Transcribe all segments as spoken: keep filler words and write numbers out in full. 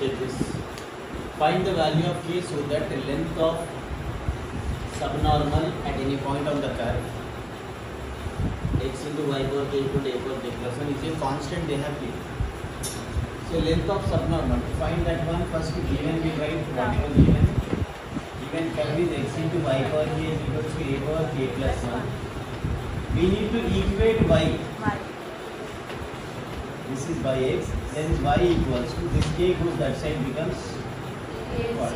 check this. Find the value of k so that the length of subnormal at any point on the curve x into y power k equal to a power k plus one is a constant they have given. So length of subnormal, to find that one, first given we write whatever given. Given curve is x into y power k is equal to a power k plus one. We need to equate y. This is by x, then y equals to this k goes that side becomes what?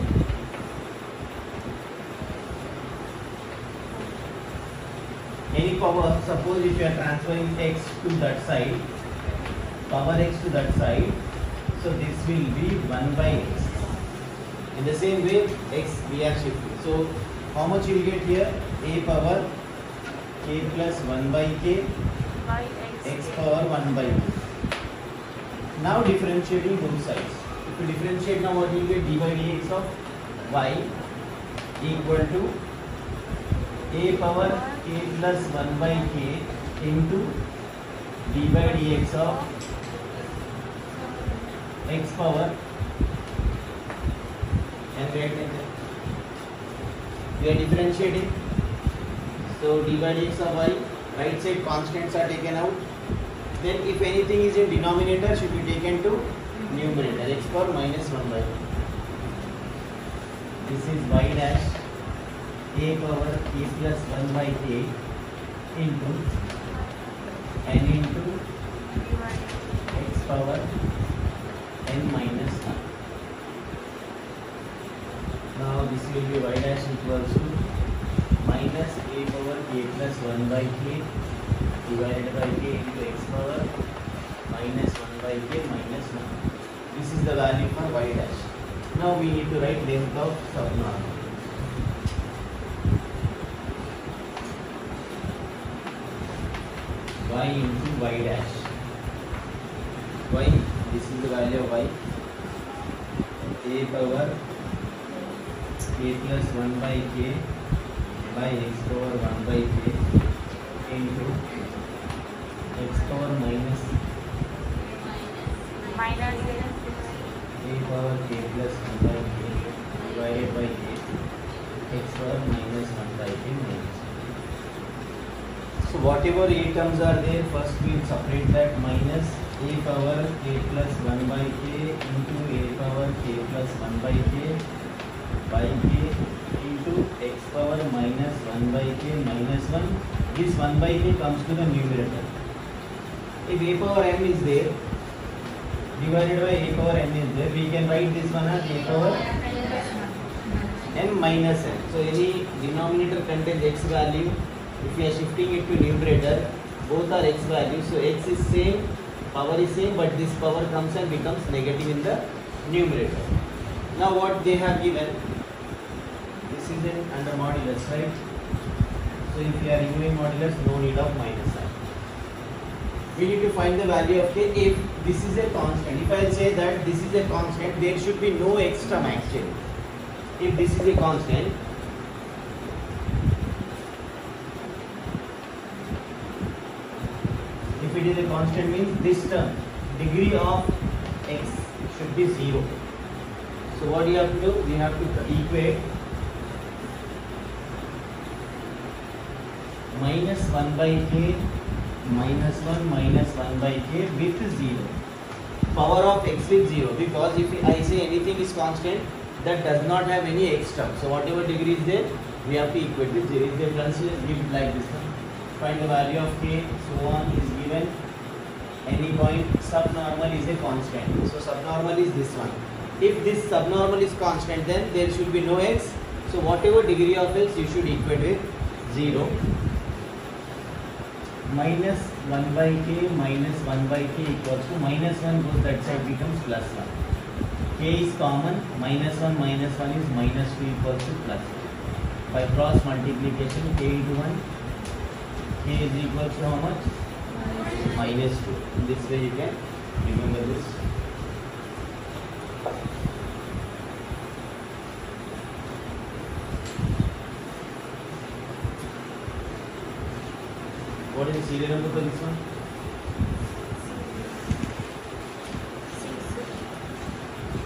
Any power, suppose if you are transferring x to that side, power x to that side, so this will be one by x. In the same way, x we are shifting. So how much you will get here? A power k plus one by k by x, x power one by k. Now differentiating both sides. If you differentiate now, what you will get? D by dx of y equal to a power k plus one by k into d by dx of x power, and we are differentiating. So d by dx of y, right side constants are taken out. Then if anything is in denominator, should be taken to numerator, x power minus one by. This is y dash a power k plus one by k into n into x power n minus one. Now this will be y dash equals to minus a power k plus one by k divided by k into x power minus one by k minus one. This is the value for y dash. Now we need to write length of subnormal. Y into y dash. Y, this is the value of y. A power k plus one by k by x power one by k into x power minus minus a power k plus one by k divided by k x power minus one by k minus. So whatever a terms are there, first we will separate that. Minus a power k plus one by k into a power k plus one by k by k into x power minus one by k minus one. This one by k comes to the numerator. If a power m is there, divided by a power n is there, we can write this one as a power m minus n. So any denominator contains x value. If we are shifting it to numerator, both are x values. So x is same, power is same, but this power comes and becomes negative in the numerator. Now what they have given, this is in under modulus, right? So if you are removing modulus, no need of minus sign. We need to find the value of k if this is a constant. If I say that this is a constant, there should be no x term actually. If this is a constant, if it is a constant means this term, degree of x should be zero. So what you have to do? We have to equate minus one by k minus one minus one by k with zero. Power of x with zero, because if I say anything is constant, that does not have any x term. So whatever degree is there, we have to equate with zero. If the difference give like this one, find the value of k, so on is given. Any point subnormal is a constant. So subnormal is this one. If this subnormal is constant, then there should be no x. So whatever degree of x, you should equate with zero. Minus one by k minus one by k equals to minus one goes that side becomes plus one. K is common, minus one minus one is minus two equals to plus one. By cross multiplication, k into one, k is equals to how much? Minus two. In this way you can remember this. What is the serial number for this one?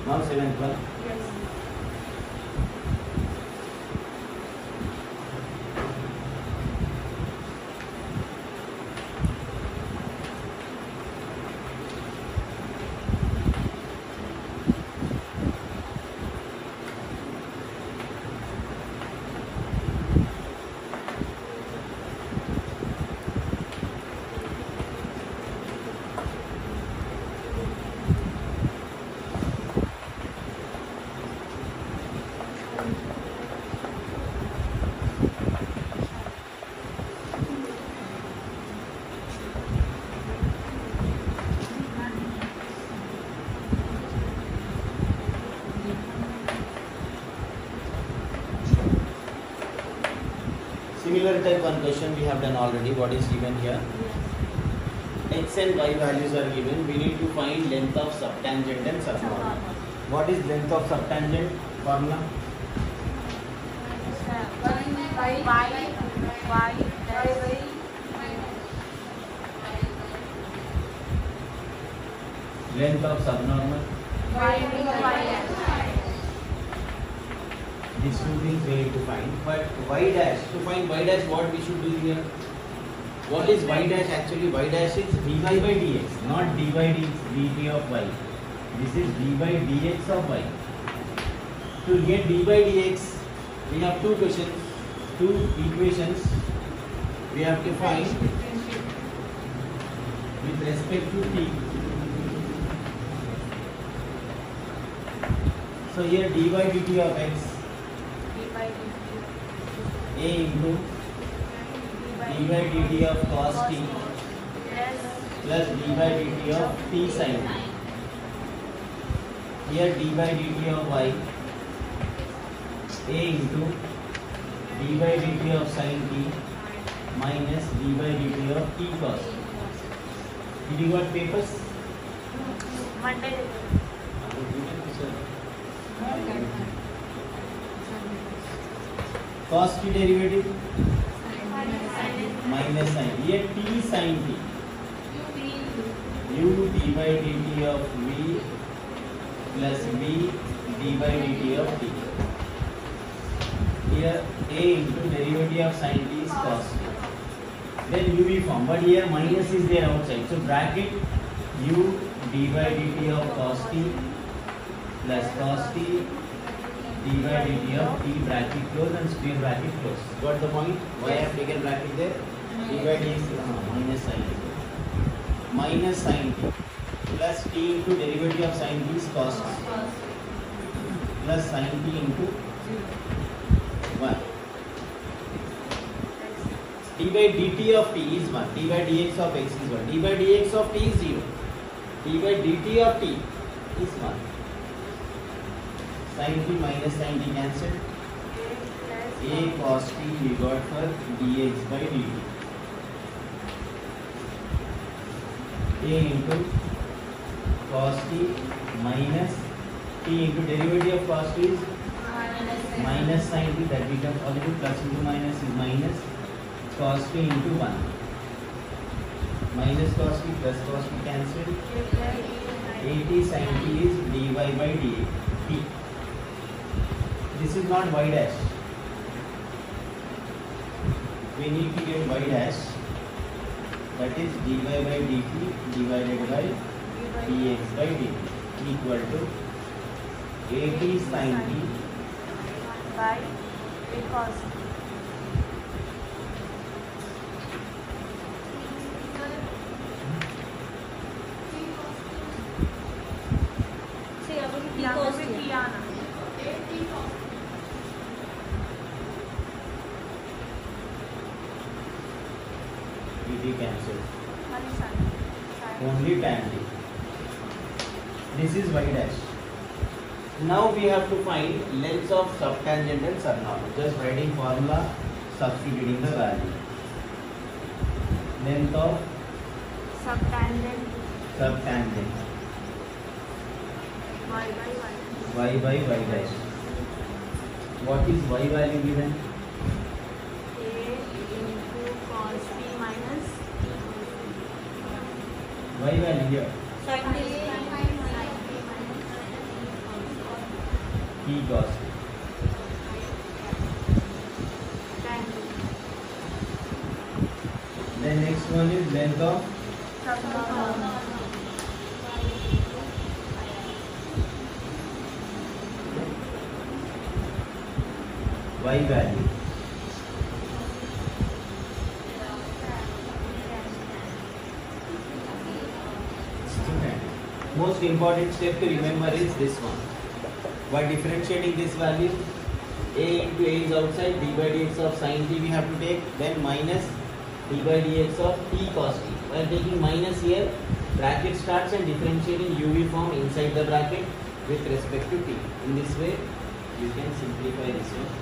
Now seventh one. Yes. Similar type one question we have done already. What is given here? X and y values are given. We need to find length of subtangent and subnormal. What is length of subtangent? Formula? Y, Y, Y, dash. Length of subnormal? Y, Y, These two things we need to find. But y dash, to find y dash, what we should do here? What is y dash actually? Y dash is dy by dx, not dy dt of y. This is dy by dx of y. To get dy by dx, we have two questions, two equations. We have to find with respect to t. So here dy dt of x, a into dy dt of cos t plus dy dt of t sin t. Here dy dt of y, a into dy dt of sin t minus dy dt of t cos t. Did you got papers? Monday. Cos t derivative minus sin. Here t sin t. U d by dt of v plus v d by dt of t. Here a into derivative of sin t is cos t. Then u v form, but here minus is there outside. So bracket u d by dt of cos t plus cos t d by dt of t, bracket close and square bracket close. Got the point? Why I have taken bracket there? D by dx uh, minus sin t. Minus sin t plus t into derivative of sin t is cos t plus sin t into one. D by dt of t is one. D by dx of x is one. D by dx of t is zero. D by dt of t is one. Sin t minus sin t cancelled. A cos t we got for dx by dt. A into cos t minus t into derivative of cos t is minus sin t, that becomes positive, plus into minus is minus cos t into one. Minus cos t plus cos t cancelled. eighty sin t is dy by dt. This is not y dash. We need to get y dash, that is dy by dt divided by dx by dt equal to eighty sin t by a cos t. See, अब t cos t आना. dt cancelled. Only tan t. This is y dash. Now we have to find lengths of subtangent and subnormal. Just writing formula, substituting the value. Length of subtangent subtangent y by y. y by y dash. What is y value given? A into cos t minus Y value here. sin t. t cos t. Then next one is length of y value. Most important step to remember is this one. While differentiating this value, a into a is outside, d by dx of sin t we have to take, then minus d by dx of t cos t. While taking minus here, bracket starts and differentiating uv form inside the bracket with respect to t. In this way, you can simplify this one.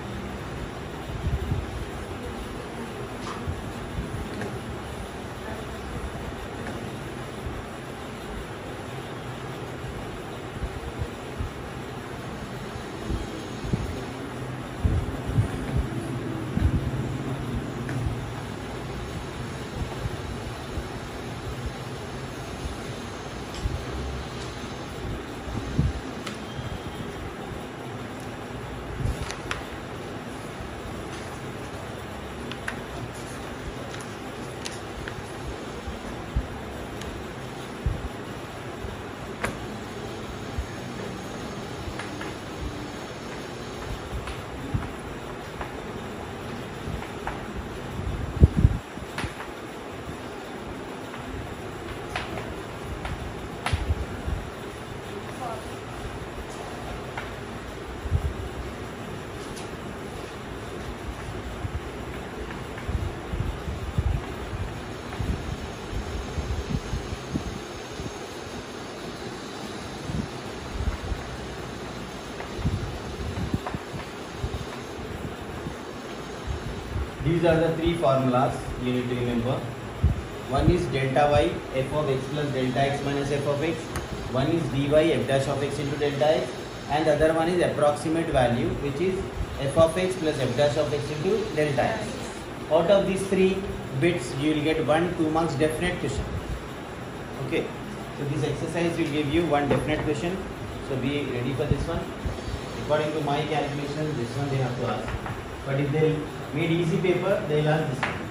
These are the three formulas you need to remember. One is delta y, f of x plus delta x minus f of x. One is dy, f dash of x into delta x. And the other one is approximate value, which is f of x plus f dash of x into delta x. Out of these three bits, you will get one two marks definite question. Okay. So this exercise will give you one definite question. So be ready for this one. According to my calculation, this one they have to ask. But if they made easy paper, they will ask this one.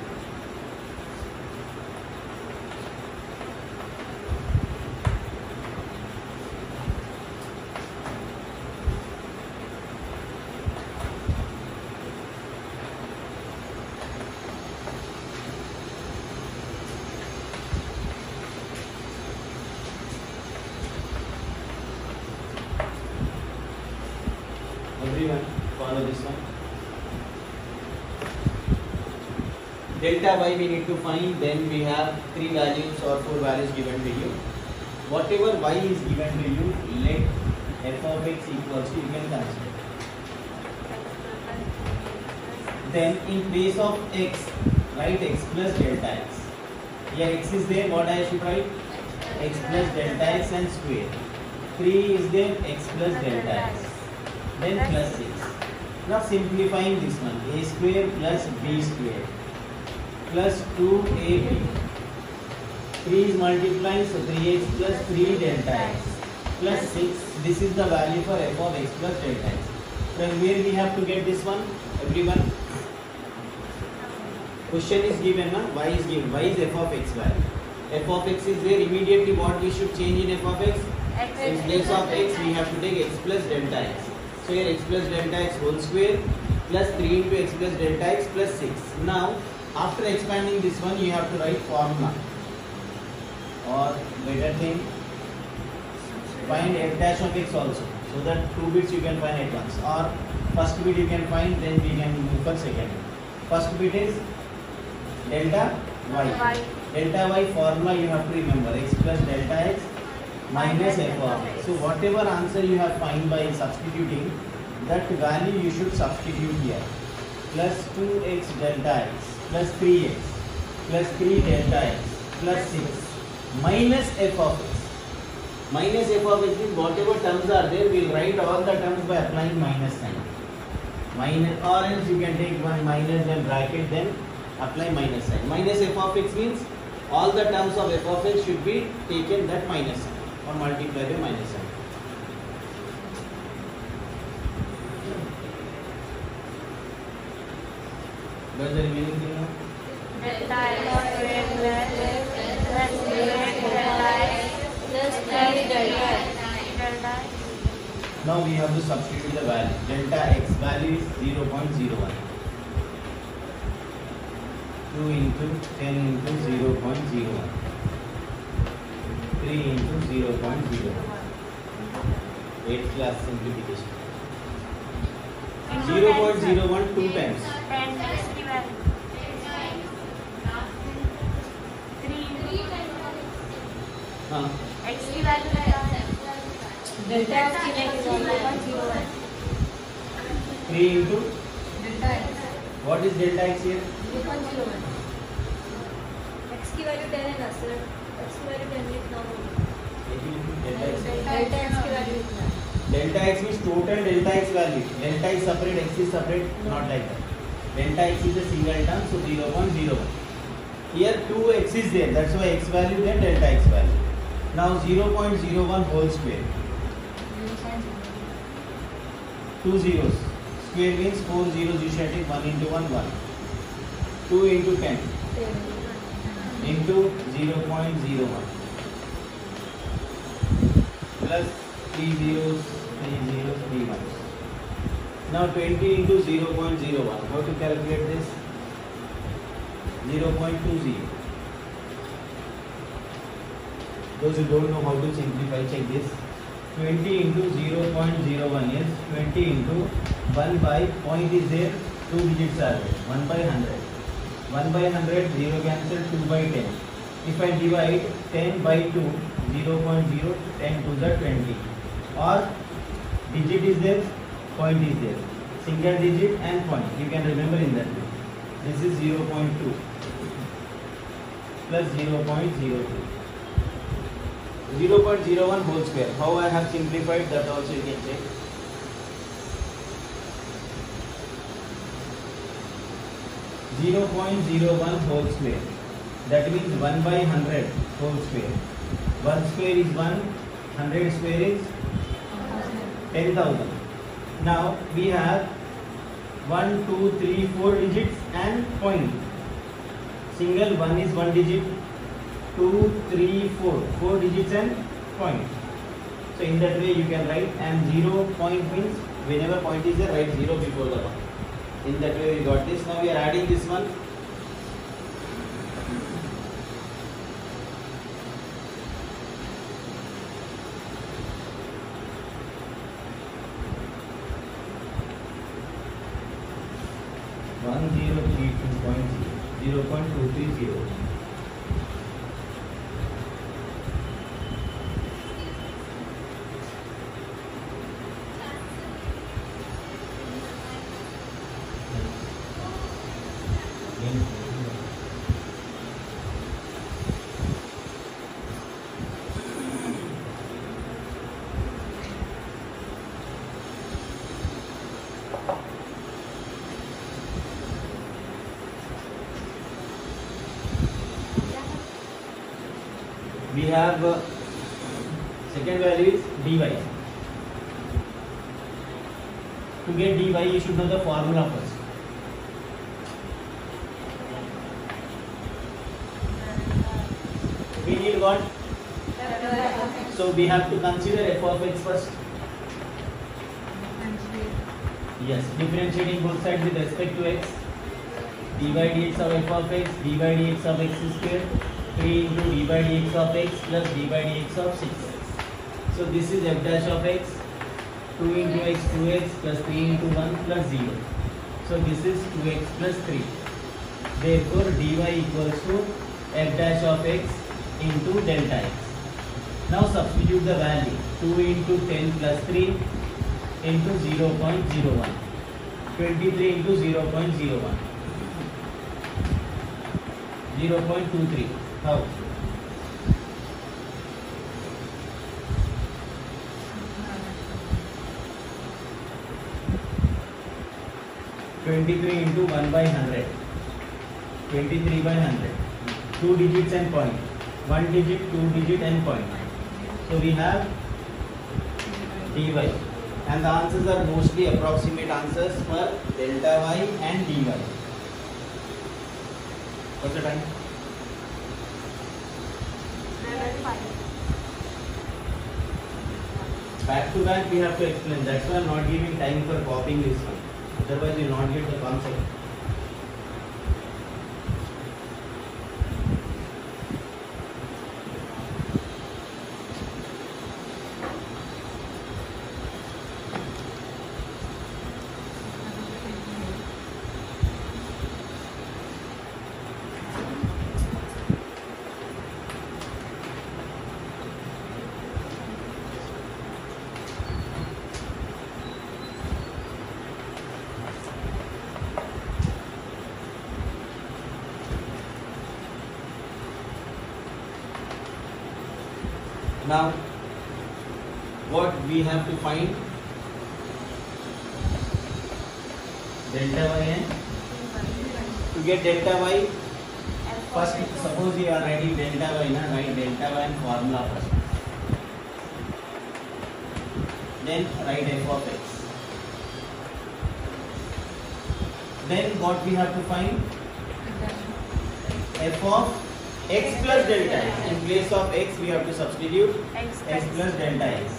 Everyone follow this one. Delta y we need to find, then we have three values or four values given to you. Whatever y is given to you, let f of x equals to, you can consider. Then in place of x, write x plus delta x. Here x is there, what I should write? X plus delta x and square. three is there, x plus delta x. Then plus six. Now simplifying this one, a square plus b square plus two a b. three is multiplying, so three x plus three delta x plus six. This is the value for f of x plus delta x. So where we have to get this one? Everyone? Question is given, na? Y is given. Y is f of x value. F of x is there. Immediately what we should change in f of x? In place of x, we have to take x plus delta x. So here x plus delta x whole square plus three into x plus delta x plus six. Now after expanding this one, you have to write formula, or better thing, find f dash of x also, so that two bits you can find at once, or first bit you can find, then we can move for second. First bit is delta y. Delta y formula you have to remember, x plus delta x minus f of x. So whatever answer you have find by substituting, that value you should substitute here. Plus two x delta x plus three x plus three delta x plus six minus f of x. Minus f of x means whatever terms are there, we will write all the terms by applying minus sign. Minus, or else you can take one minus and bracket, then apply minus sign. Minus f of x means all the terms of f of x should be taken that minus sign, or multiply by minus sign. What is the remaining thing now? Delta x squared plus plus delta x plus three delta x. Delta x. Now we have to substitute the value. Delta x value is zero point zero one. two into ten into zero point zero one. three into zero point zero one. eighth class simplification. zero point zero one two times. ten x की value. three. हाँ. x की value क्या है? Delta x की value zero point zero one. three into Delta x. what is delta x here? zero point zero one. X की value ten है ना sir? X की value ten लिखना होगा. Delta x. Delta x की value लिखना है. Delta x means total delta x value. Delta is separate, x is separate, not like that. Delta x is a single term, so zero point zero one. Here two x is there, that's why x value then delta x value. Now zero point zero one whole square. Two zeros. Square means four zeros, you shall take one into one, one. two into ten into zero point zero one. Plus three zeros, three zeros, three ones. Now twenty into zero point zero one. How to calculate this? zero point two zero. Those who don't know how to simplify, check this. twenty into zero point zero one is twenty into one by point is there, two digits are there, one by one hundred. one by one hundred, zero cancel, two by ten. If I divide ten by two, zero point zero, ten to the twenty. Or digit is there, point is there. Single digit and point. You can remember in that way. This is zero point two plus zero point zero two. zero point zero one whole square. How I have simplified that also you can check. zero point zero one whole square. That means one by one hundred whole square. one square is one, one hundred square is ten thousand. Now we have one, two, three, four digits and point. Single one is one digit, two, three, four, four digits and point. So in that way you can write, and zero point means whenever point is there, write zero before the one. In that way we got this. Now we are adding this one. one zero three two point zero, zero point two three zero. We have uh, second value is dy. To get dy, you should know the formula first. We need what? So we have to consider f of x first. Yes, differentiating both sides with respect to x. D by dx of f of x, d by dx of x square. three into d by dx of x plus d by dx of six. So this is f dash of x, two into x, two x plus three into one plus zero. So this is two x plus three. Therefore dy equals to f dash of x into delta x. Now substitute the value. two into ten plus three into zero point zero one. twenty-three into zero point zero one. zero point two three. How? twenty-three into one by one hundred. twenty-three by one hundred. Two digits and point. One digit, two digit and point. So we have dy. And the answers are mostly approximate answers for delta y and dy. What's the time? Back to back we have to explain. That's why I'm not giving time for copying this one. Otherwise you will not get the concept. Now, what we have to find? Delta y and to get delta y, first suppose you are writing delta y, na, write delta y and formula first. Then write f of x. Then what we have to find? F of x plus delta x. In place of x, we have to substitute X x plus delta x.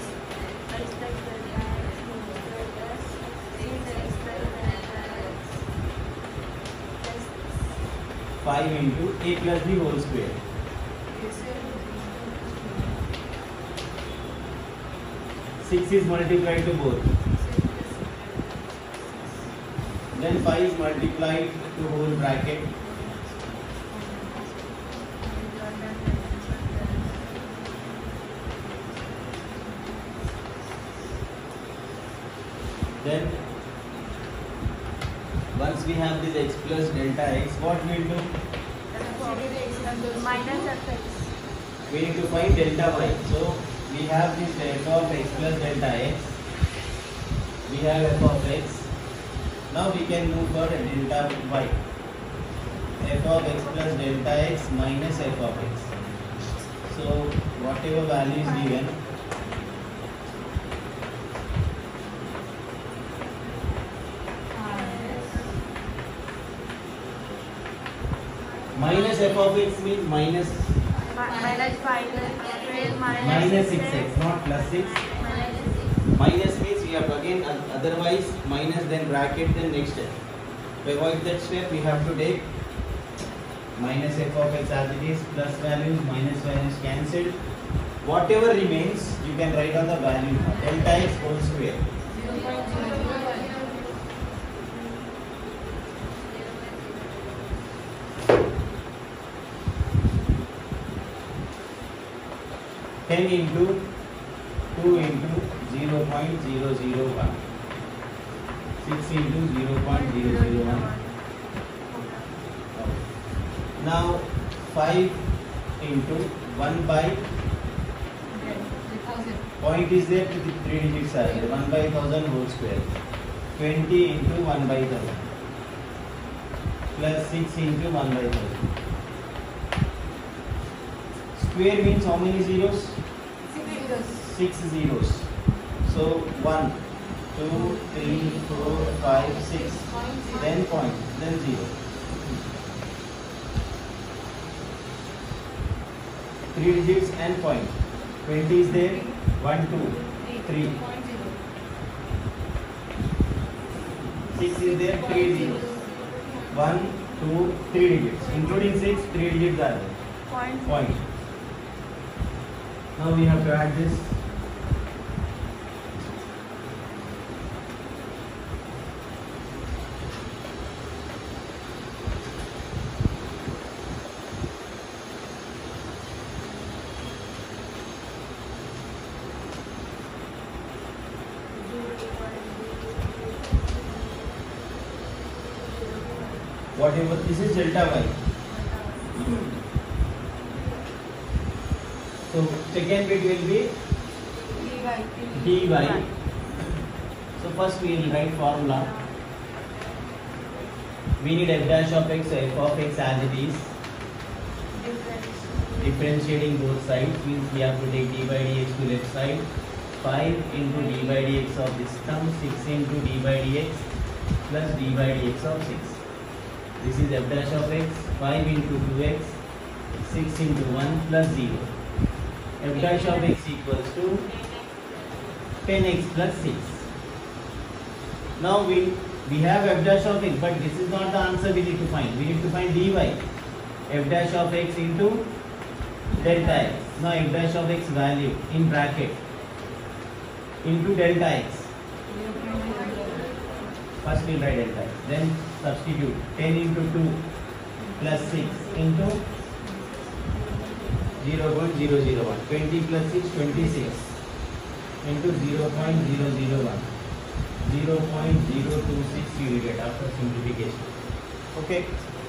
five into a plus b whole square. six is multiplied to both. Then five is multiplied to whole bracket. Then once we have this x plus delta x, what we will do? Minus fx. We need to find delta y. So we have this f of x plus delta x. We have f of x. Now we can move for delta y. F of x plus delta x minus f of x. So whatever value is given, minus f of x means minus Minus five. minus six x, not plus six. Minus means we have again otherwise minus then bracket then next step. To avoid that step we have to take minus f of x as it is, plus values, minus values cancelled. Whatever remains you can write on the value delta x whole square. ten into two into zero point zero zero one. six into zero point zero zero one. Now five into one by point is there to the three digits are there. one by thousand whole square. twenty into one by thousand. Plus six into one by thousand. Square means how many zeros? Six zeros. So one, two, three, four, five, six. Then point, then zero. Three digits and point. Twenty is there. One, two, three. Six is there. Three zeros. One, two, three digits. Including six, three digits are there. Point. Point. Now we have to add this. Whatever this is delta y. So second bit will be dy. So first we will write formula. We need f dash of x, so f of x as it is. Differentiating both sides means we have to take d by dx to left side. five into d by dx of this term, six into d by dx plus d by dx of six. This is f dash of x, five into two x, six into one plus zero. F dash of x equals to ten x plus six. Now we we have f dash of x, but this is not the answer we need to find. We need to find dy. F dash of x into delta x. Now f dash of x value in bracket into delta x. First we'll write delta x. Then substitute ten into two plus six into zero point zero zero one. twenty plus six, twenty-six into zero point zero zero one. zero point zero two six you will get after simplification. Okay.